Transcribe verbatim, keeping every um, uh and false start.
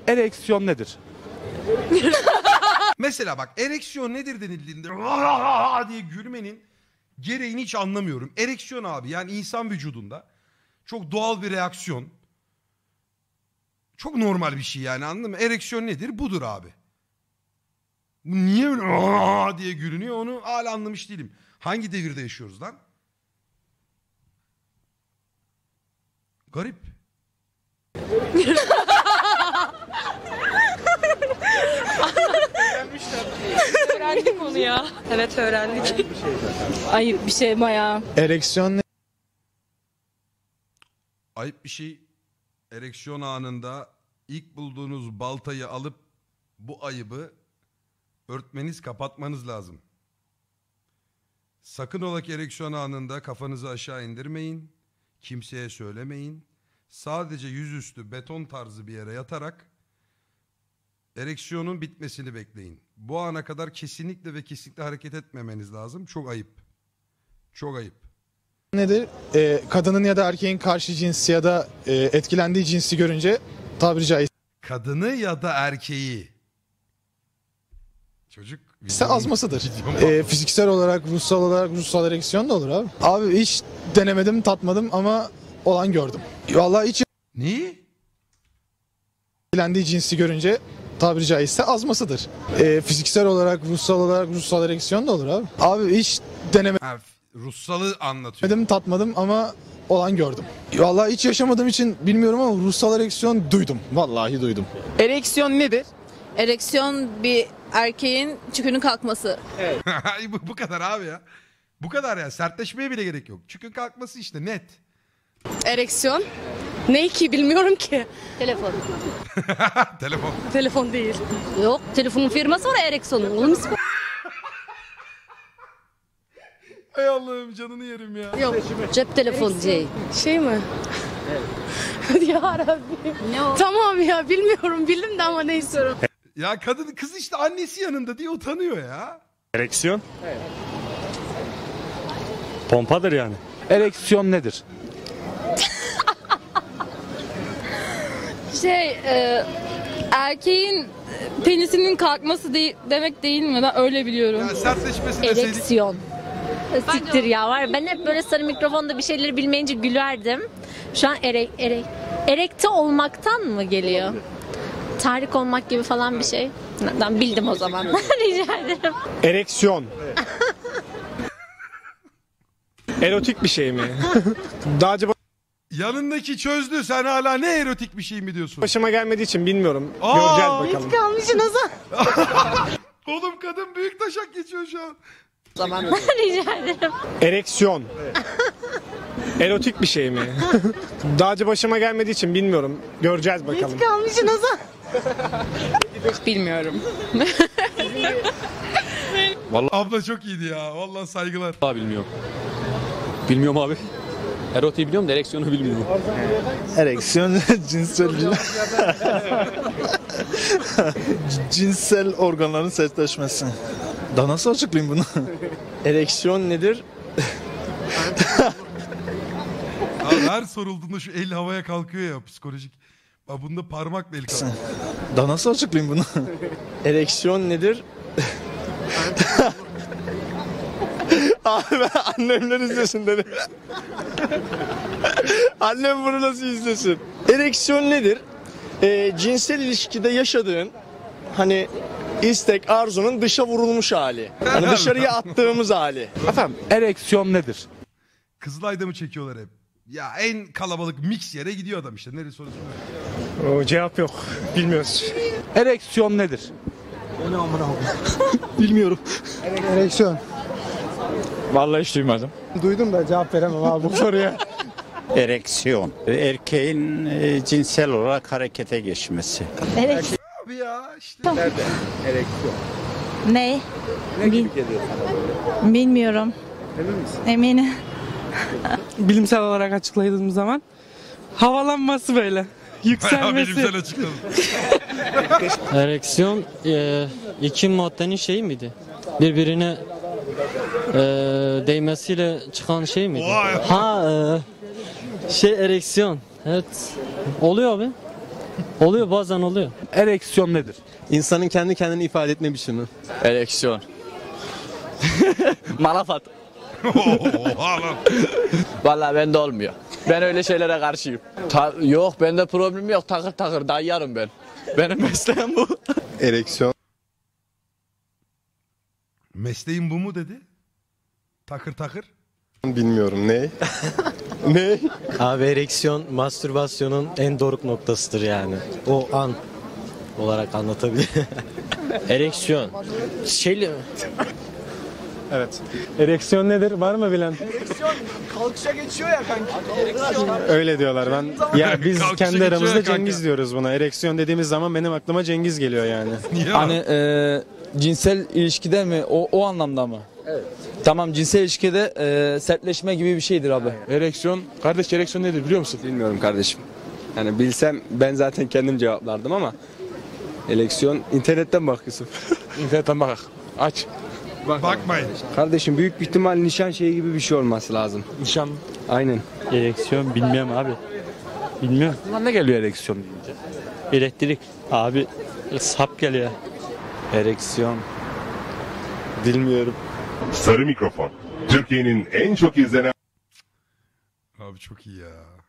Ereksiyon nedir? Mesela bak ereksiyon nedir denildiğinde diye gülmenin gereğini hiç anlamıyorum. Ereksiyon abi yani insan vücudunda çok doğal bir reaksiyon. Çok normal bir şey yani anladın mı? Ereksiyon nedir? Budur abi. Bu niye öyle diye gülünüyor onu hala anlamış değilim. Hangi devirde yaşıyoruz lan? Garip. Öğrendik onu ya. Evet öğrendik. Ayıp bir şey bayağı. Ereksiyon ne? Ayıp bir şey. Ereksiyon anında ilk bulduğunuz baltayı alıp bu ayıbı örtmeniz, kapatmanız lazım. Sakın ola ki ereksiyon anında kafanızı aşağı indirmeyin. Kimseye söylemeyin. Sadece yüzüstü beton tarzı bir yere yatarak ereksiyonun bitmesini bekleyin. Bu ana kadar kesinlikle ve kesinlikle hareket etmemeniz lazım. Çok ayıp. Çok ayıp. Nedir? Ee, kadının ya da erkeğin karşı cinsi ya da e, etkilendiği cinsi görünce tabiri caizse Kadını ya da erkeği. Çocuk azmasıdır. Ee, fiziksel olarak, ruhsal olarak, ruhsal ereksiyon da olur abi. Abi hiç denemedim, tatmadım ama olan gördüm. Vallahi hiç Neyi? etkilendiği cinsi görünce tabiri caizse azmasıdır. Ee, fiziksel olarak, ruhsal olarak, ruhsal ereksiyon da olur abi. Abi hiç denemedim, Ha, ruhsalı anlatıyor. tatmadım ama olan gördüm. Vallahi hiç yaşamadığım için bilmiyorum ama ruhsal ereksiyon duydum. Vallahi duydum. Ereksiyon nedir? Ereksiyon bir erkeğin çükünün kalkması. bu, bu kadar abi ya. Bu kadar ya. Sertleşmeye bile gerek yok. Çükün kalkması işte net. Ereksiyon? Ne ki bilmiyorum ki. Telefon. Telefon. Telefon değil. Yok, telefonun firması var Ericsson'un. Onun ismi. Ey Allah'ım canını yerim ya. Yok, cep telefonu değil. Şey mi? Ya Rabbi. Ne o? Tamam ya bilmiyorum bildim de ama neyse. Ya kadın kız işte annesi yanında diye utanıyor ya. Ereksiyon? Evet. Pompadır yani. Ereksiyon nedir? Şey, e, erkeğin penisinin kalkması de- demek değil mi? Ben öyle biliyorum. Ya sertleşmesi deseydik. Ereksiyon. Siktir ya var. Ben hep böyle sarı mikrofonda bir şeyleri bilmeyince gülerdim. Şu an erek, erek, erekte olmaktan mı geliyor? Tahrik olmak gibi falan bir şey. Ben bildim o zaman. Rica ederim. Ereksiyon. Erotik bir şey mi? Daha önce Yanındaki çözdü. Sen hala ne erotik bir şey mi diyorsun? başıma gelmediği için bilmiyorum. Aa! Göreceğiz bakalım. Kalmışsınız ha. Oğlum kadın büyük taşak geçiyor şu an. O zaman. Rica ederim. Ereksiyon. Erotik bir şey mi? Daha önce başıma gelmediği için bilmiyorum. Göreceğiz bakalım. Kalmışsınız ha. Bilmiyorum. Vallahi abla çok iyiydi ya. Vallahi saygılar. Daha bilmiyorum. Bilmiyorum abi. Erotiği biliyorum da ereksiyonu bilmiyorum. Ereksiyon cinsel cinsel organların sertleşmesi. Daha nasıl açıklayayım bunu? Ereksiyon nedir? Abi her sorulduğunda şu el havaya kalkıyor ya psikolojik. Bak bunda parmakla el kalkıyor. Daha nasıl açıklayayım bunu? Ereksiyon nedir? Abi annemler izlesin dedi. Annem bunu nasıl izlesin? Ereksiyon nedir? Ee, cinsel ilişkide yaşadığın hani istek, arzunun dışa vurulmuş hali. Hani dışarıya attığımız hali. Efendim ereksiyon nedir? Kızılay'da mı çekiyorlar hep? Ya en kalabalık mix yere gidiyor adam işte. Neresi orası? O cevap yok. Bilmiyoruz. Ereksiyon nedir? Bilmiyorum. Ereksiyon. Vallahi hiç duymadım. Duydum da cevap veremem abi bu soruya. Ereksiyon. Erkeğin e, cinsel olarak harekete geçmesi. Ereksiyon. Abi ya işte. Nerede? Ereksiyon. Ne? Ne gibi geliyor sana? Bilmiyorum. Emin misin? Eminim. Bilimsel olarak açıkladığımız zaman havalanması böyle. Bayağı bilimsel açıkladım. Ereksiyon e, iki maddenin şeyi miydi? Birbirine e, değmesiyle çıkan şey miydi? Vay. Ha e, şey ereksiyon. Evet. Oluyor abi. Oluyor, bazen oluyor. Ereksiyon nedir? İnsanın kendi kendini ifade etme biçimi. Ereksiyon. Malafat. Oha lan. Vallahi bende olmuyor. Ben öyle şeylere karşıyım. Ta- yok bende problem yok. Takır takır dayarım ben. Benim mesleğim bu. Ereksiyon. Mesleğin bu mu dedi? Takır takır. Bilmiyorum ne? ne? Abi ereksiyon mastürbasyonun en doruk noktasıdır yani. O an olarak anlatabilir. Ereksiyon. Şeyli... Evet. Ereksiyon nedir? Var mı bilen? Ereksiyon kalkışa geçiyor ya kanki. Öyle diyorlar. Ben ya biz Kalkışa kendi geçiyor aramızda ya kanka. Cengiz diyoruz buna. Ereksiyon dediğimiz zaman benim aklıma Cengiz geliyor yani. Ya. Hani e, cinsel ilişkide mi? O, o anlamda mı? Evet. Tamam, cinsel ilişkide e, sertleşme gibi bir şeydir abi. Ereksiyon, kardeş ereksiyon nedir biliyor musun? Bilmiyorum kardeşim. Yani bilsem ben zaten kendim cevaplardım ama ereksiyon internetten bak Yusuf. İnternetten bak. Aç. Bak. Bakmayın. Kardeşim büyük bir ihtimal nişan şeyi gibi bir şey olması lazım. Nişan. Aynen. Ereksiyon bilmiyorum abi. Bilmiyorum. Buna ne geliyor ereksiyon deyince? Elektrik. Abi sap geliyor. Ereksiyon. Bilmiyorum. Sarı Mikrofon. Türkiye'nin en çok izlenen Abi çok iyi ya.